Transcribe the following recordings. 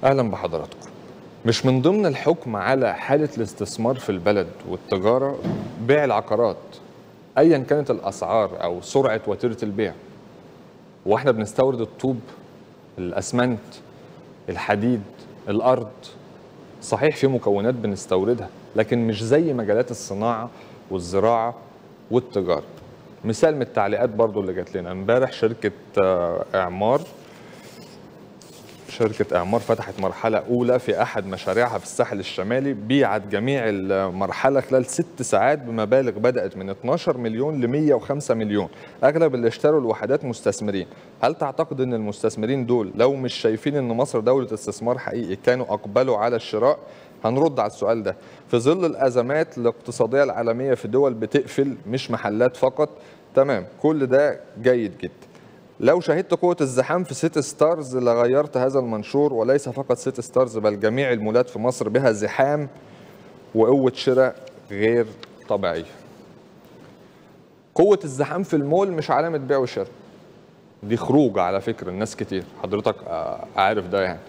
أهلا بحضراتكم. مش من ضمن الحكم على حالة الاستثمار في البلد والتجارة بيع العقارات أيا كانت الأسعار أو سرعة وتيرة البيع؟ وإحنا بنستورد الطوب، الأسمنت، الحديد، الأرض. صحيح في مكونات بنستوردها لكن مش زي مجالات الصناعة والزراعة والتجارة. مثال من التعليقات برضو اللي جات لنا امبارح، شركة إعمار فتحت مرحلة أولى في أحد مشاريعها في الساحل الشمالي، بيعت جميع المرحلة خلال 6 ساعات بمبالغ بدأت من 12 مليون ل 105 مليون. أغلب اللي اشتروا الوحدات مستثمرين. هل تعتقد أن المستثمرين دول لو مش شايفين أن مصر دولة استثمار حقيقي كانوا أقبلوا على الشراء؟ هنرد على السؤال ده في ظل الأزمات الاقتصادية العالمية في دول بتقفل، مش محلات فقط. تمام، كل ده جيد جدا. لو شاهدت قوة الزحام في سيتي ستارز لغيرت هذا المنشور، وليس فقط سيتي ستارز بل جميع المولات في مصر بها زحام وقوة شراء غير طبيعية. قوة الزحام في المول مش علامة بيع وشراء، دي خروج على فكرة الناس كتير، حضرتك عارف ده يعني.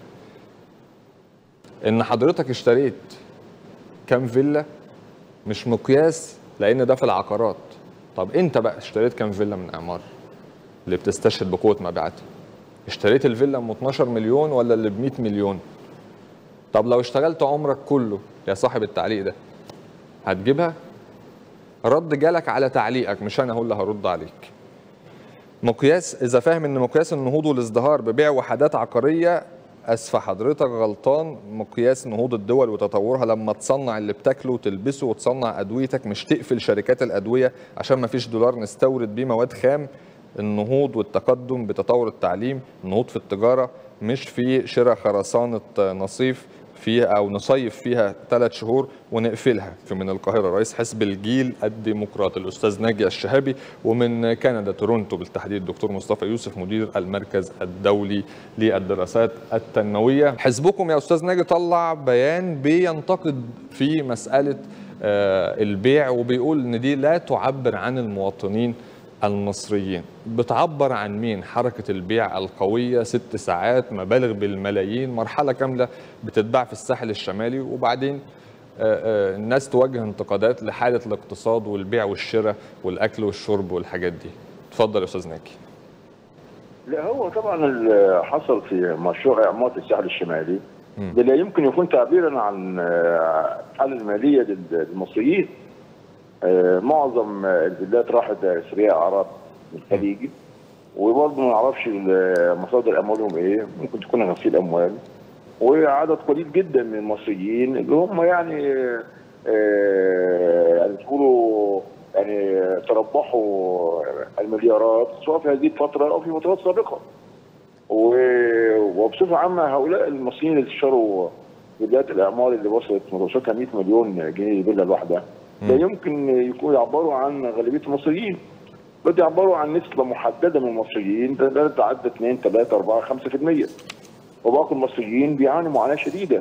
إن حضرتك اشتريت كام فيلا مش مقياس، لأن ده في العقارات. طب أنت بقى اشتريت كام فيلا من إعمار اللي بتستشهد بقوة مبيعاتها؟ اشتريت الفيلا ب 12 مليون ولا اللي ب 100 مليون؟ طب لو اشتغلت عمرك كله يا صاحب التعليق ده هتجيبها؟ رد جالك على تعليقك، مش انا هو اللي هرد عليك. مقياس، اذا فاهم ان مقياس النهوض والازدهار ببيع وحدات عقاريه، اسف حضرتك غلطان. مقياس نهوض الدول وتطورها لما تصنع اللي بتاكله وتلبسه وتصنع ادويتك، مش تقفل شركات الادويه عشان ما فيش دولار نستورد بيه مواد خام. النهوض والتقدم بتطور التعليم، النهوض في التجاره مش في شراء خرسانه نصيف فيها او نصيف فيها 3 شهور ونقفلها. في من القاهره رئيس حزب الجيل الديمقراطي الاستاذ ناجي الشهابي، ومن كندا تورونتو بالتحديد الدكتور مصطفى يوسف مدير المركز الدولي للدراسات التنمويه. حزبكم يا استاذ ناجي طلع بيان بينتقد في مساله البيع، وبيقول ان دي لا تعبر عن المواطنين المصريين. بتعبر عن مين؟ حركة البيع القوية، 6 ساعات، مبالغ بالملايين، مرحلة كاملة بتتباع في الساحل الشمالي، وبعدين الناس توجه انتقادات لحالة الاقتصاد والبيع والشراء والأكل والشرب والحاجات دي. اتفضل يا أستاذ ناجي. لا، هو طبعا اللي حصل في مشروع إعمار الساحل الشمالي ده لا يمكن يكون تعبيرا عن الحالة المالية للمصريين. معظم الفيلات راحت ثرياء عرب من الخليج، وبرضه ما نعرفش مصادر اموالهم ايه، ممكن تكون غسيل اموال. وعدد قليل جدا من المصريين اللي هم يعني تقولوا يعني تربحوا المليارات سواء في هذه الفتره او في فترات سابقه. وبصفه عامه هؤلاء المصريين اللي اشتروا فيلات الاعمار اللي وصلت متوسطها 100 مليون جنيه الفيلا الواحده، لا يمكن يكون يعبروا عن غالبيه المصريين، بل يعبروا عن نسبه محدده من المصريين لا تتعدى 2 3 4 5%. وباقي المصريين بيعانوا معاناه شديده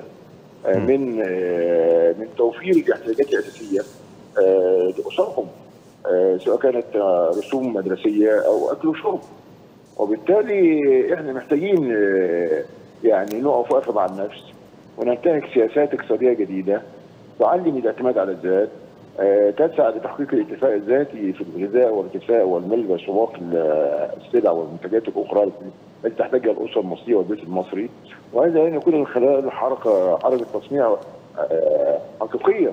من توفير الاحتياجات الاساسيه لاسرهم، سواء كانت رسوم مدرسيه او اكل وشرب. وبالتالي احنا محتاجين يعني نقف وقفه مع النفس وننتهج سياسات اقتصاديه جديده تعلم الاعتماد على الذات، تسعى لتحقيق الاكتفاء الذاتي في الغذاء والكساء والملبس وباقي السلع والمنتجات الاخرى التي تحتاجها الاسره المصريه والبيت المصري. وهذا يعني يكون من خلال حركه تصنيع حقيقيه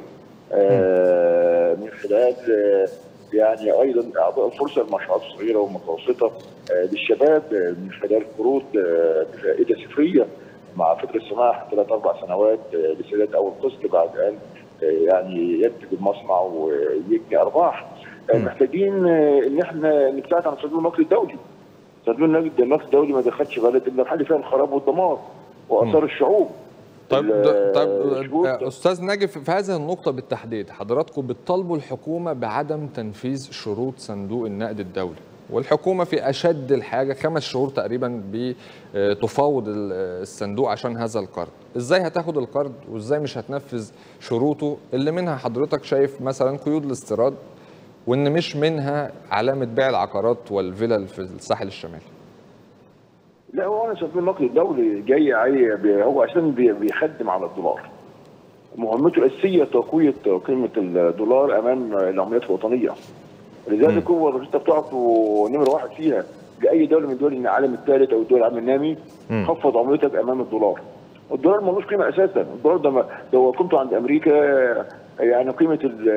من خلال يعني ايضا اعطاء الفرصه للمشروعات الصغيره والمتوسطه للشباب من خلال قروض بفائده صفريه مع فتره سماح 3 4 سنوات لسداد اول قسط بعد ان يعني ينتج المصنع ويجني ارباح. محتاجين ان احنا نبتعد عن صندوق النقد الدولي. صندوق النقد الدولي ما دخلش بلد الا الحل فيها الخراب والدمار واثار الشعوب. طيب استاذ ناجي، في هذه النقطه بالتحديد حضراتكم بتطالبوا الحكومه بعدم تنفيذ شروط صندوق النقد الدولي، والحكومه في اشد الحاجه 5 شهور تقريبا بتفاوض الصندوق عشان هذا القرض. ازاي هتاخد القرض وازاي مش هتنفذ شروطه اللي منها حضرتك شايف مثلا قيود الاستيراد، وان مش منها علامه بيع العقارات والفلل في الساحل الشمالي؟ لا، هو انا شايف النقد الدولي جاي هو اساسا بيخدم على الدولار. مهمته الاساسيه تقويه قيمه الدولار امام العملات الوطنيه. لذلك هو الرئيس بتاعته نمره واحد فيها لاي دوله من دول العالم الثالث او الدول العالم النامي، خفض عملتك امام الدولار. الدولار ملوش قيمه اساسا، الدولار ده هو قيمته عند امريكا يعني قيمه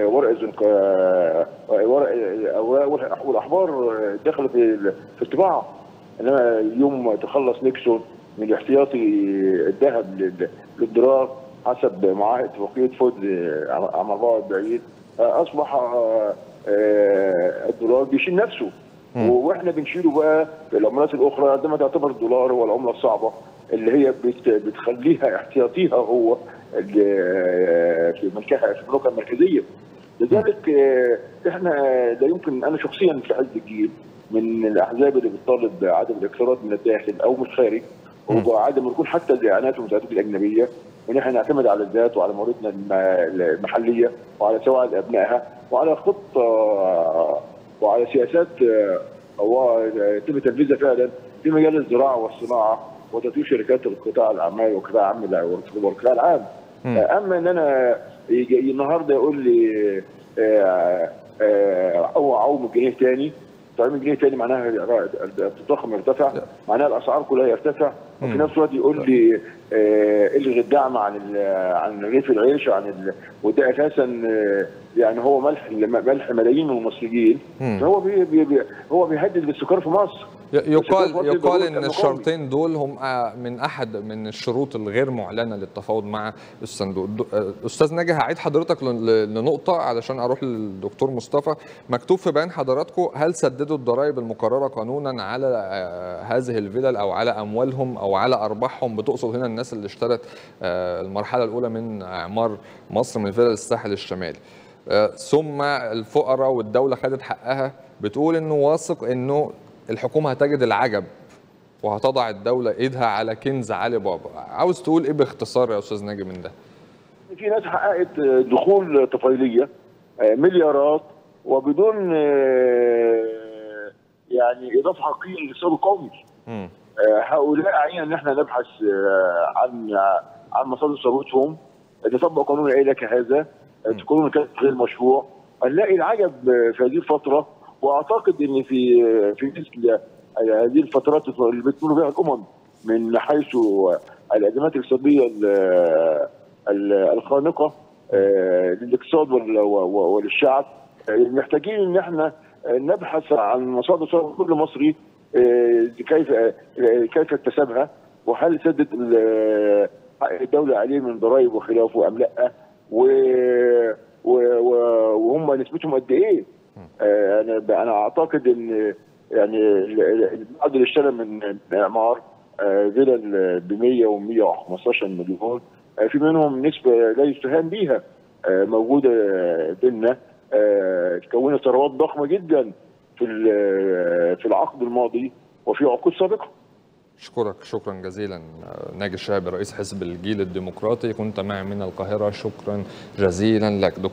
الورق والاحبار داخله في الطباعه. انما يوم تخلص نيكسون من الاحتياطي الذهب للدولار حسب معاهده اتفاقيه فود عام 44 اصبح الدولار بيشيل نفسه. واحنا بنشيله بقى العملات الاخرى عندما تعتبر الدولار هو العمله الصعبه اللي هي بتخليها احتياطيها هو في البنوك المركزيه. لذلك احنا لا يمكن، انا شخصيا في حزب الجيل من الاحزاب اللي بتطالب بعدم الاقتراض من الداخل او من الخارج، وعدم ركون حتى الاعانات والمساعدات الاجنبيه، وان احنا نعتمد على الذات وعلى مواردنا المحليه وعلى سواعد ابنائها وعلى خطه وعلى سياسات يتم تنفيذها فعلا في مجال الزراعه والصناعه وتطوير شركات القطاع الاعمال والقطاع العام والقطاع العام. اما ان انا يجي النهارده يقول لي عوم الجنيه ثاني، تعويم الجنيه ثاني معناها التضخم يرتفع، معناها الاسعار كلها يرتفع، وفي نفس الوقت يقول لي الغي الدعم عن رغيف العيش وده اساسا يعني هو ملح ملايين من المصريين. فهو هو بيهدد بالسكر في مصر. يقال ان الشرطين دول هم من احد من الشروط الغير معلنه للتفاوض مع الصندوق. استاذ ناجي، هعيد حضرتك لنقطه علشان اروح للدكتور مصطفى. مكتوب في بيان حضراتكم: هل سددوا الضرائب المقرره قانونا على هذه الفلل او على اموالهم او على ارباحهم؟ بتقصد هنا الناس اللي اشترت المرحله الاولى من اعمار مصر من فلل الساحل الشمالي. ثم الفقراء والدوله خدت حقها. بتقول انه واثق انه الحكومه هتجد العجب وهتضع الدوله ايدها على كنز علي بابا. عاوز تقول ايه باختصار يا استاذ ناجي من ده؟ في ناس حققت دخول طفيليه مليارات وبدون يعني اضافه حقيقيه للاقتصاد القومي. هؤلاء علينا ان احنا نبحث عن مصادر ثروتهم، نطبق قانون العيله كهذا، تكون كانت غير مشروع. نلاقي العجب في هذه الفتره، واعتقد ان في مثل هذه الفترات اللي بتمر بها الامم من حيث الازمات الاقتصاديه الخانقه للاقتصاد وللشعب، محتاجين ان احنا نبحث عن مصادر ثروه كل مصري، كيف اكتسبها، وهل سدد الدوله عليه من ضرائب وخلافه ام لا، وهم نسبتهم قد ايه. انا اعتقد ان يعني البعض اللي اشترى من اعمار فيلل ب 100 و115 مليون، في منهم نسبه لا يستهان بها موجوده بيننا، كونت ثروات ضخمه جدا في العقد الماضي وفي عقود سابقه. اشكرك شكرا جزيلا ناجي الشهابي رئيس حزب الجيل الديمقراطي، كنت معي من القاهره. شكرا جزيلا لك.